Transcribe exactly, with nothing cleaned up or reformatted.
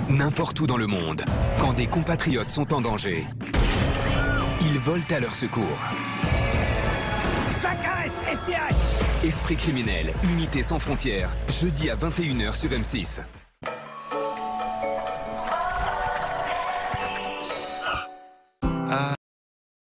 N'importe où dans le monde, quand des compatriotes sont en danger, ils volent à leur secours. Jacquette, F B I! Esprit criminel, unité sans frontières, jeudi à vingt et une heures sur M six.